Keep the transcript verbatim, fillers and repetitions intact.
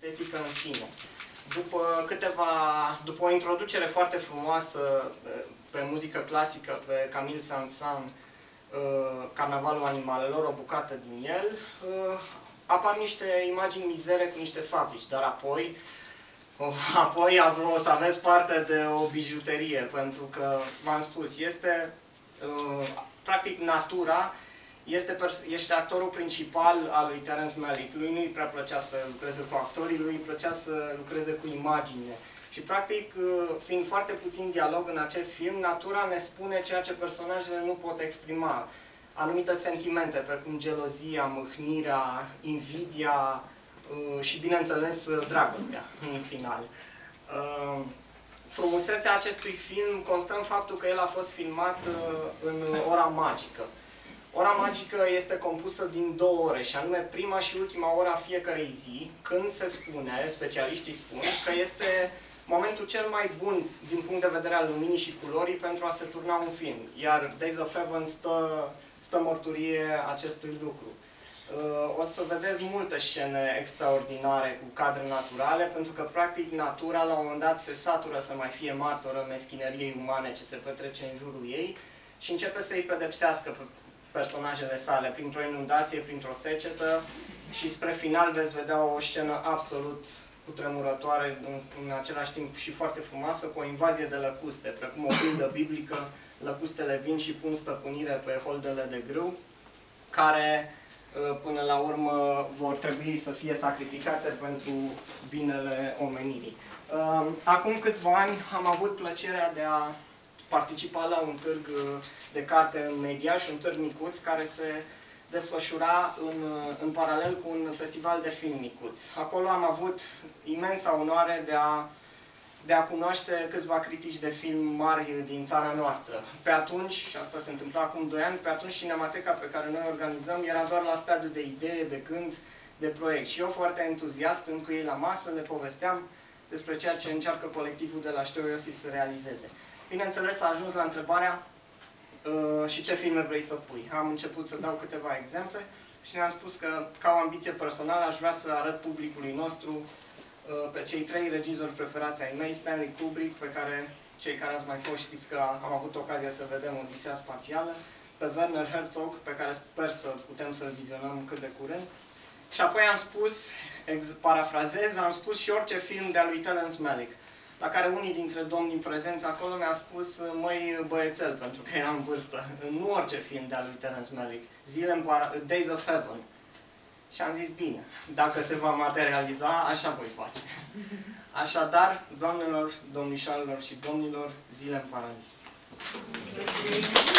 estetică în sine. După, câteva, după o introducere foarte frumoasă pe muzică clasică, pe Camille Saint-Saëns, Carnavalul animalelor, o bucată din el, apar niște imagini mizere cu niște fabrici, dar apoi, apoi o să aveți parte de o bijuterie, pentru că, v-am spus, este, practic, natura este, este actorul principal al lui Terence Malick. Lui nu-i prea plăcea să lucreze cu actorii, lui îi plăcea să lucreze cu imagine. Și, practic, fiind foarte puțin dialog în acest film, natura ne spune ceea ce personajele nu pot exprima. Anumite sentimente, precum gelozia, mâhnirea, invidia și, bineînțeles, dragostea, în final. Frumusețea acestui film constă în faptul că el a fost filmat în ora magică. Ora magică este compusă din două ore, și anume prima și ultima ora fiecărei zi, când se spune, specialiștii spun, că este momentul cel mai bun din punct de vedere al luminii și culorii pentru a se turna un film. Iar Days of Heaven stă, stă mărturie acestui lucru. O să vedeți multe scene extraordinare cu cadre naturale, pentru că, practic, natura, la un moment dat, se satură să mai fie martoră meschineriei umane ce se petrece în jurul ei și începe să îi pedepsească pe personajele sale, printr-o inundație, printr-o secetă, și spre final veți vedea o scenă absolut cutremurătoare, în, în același timp și foarte frumoasă, cu o invazie de lăcuste, precum o pildă biblică. Lăcustele vin și pun stăpânire pe holdele de grâu, care până la urmă vor trebui să fie sacrificate pentru binele omenirii. Acum câțiva ani am avut plăcerea de a participa la un târg de carte în media și un târg micuț care se desfășura în, în paralel cu un festival de film micuț. Acolo am avut imensa onoare de a, de a cunoaște câțiva critici de film mari din țara noastră. Pe atunci, și asta se întâmpla acum doi ani, pe atunci Cinemateca pe care noi organizăm era doar la stadiu de idee, de gând, de proiect. Și eu, foarte entuziast, stând cu ei la masă, le povesteam despre ceea ce încearcă colectivul de la Șteu Iosif să realizeze. Bineînțeles, a ajuns la întrebarea uh, și ce filme vrei să pui. Am început să dau câteva exemple și ne-am spus că, ca o ambiție personală, aș vrea să arăt publicului nostru uh, pe cei trei regizori preferați ai mei, Stanley Kubrick, pe care cei care ați mai fost știți că am avut ocazia să vedem Odiseea Spațială, pe Werner Herzog, pe care sper să putem să-l vizionăm cât de curând, și apoi am spus, parafrazez, am spus și orice film de-a lui Terence Malick, la care unii dintre domnii prezenți acolo mi-a spus, măi băiețel, pentru că eram în vârstă, nu orice film de-a lui Terence Malick, Zile în para... Days of Heaven. Și am zis, bine, dacă se va materializa, așa voi face. Așadar, doamnelor, domnișoarelor și domnilor, Zile în Paradis.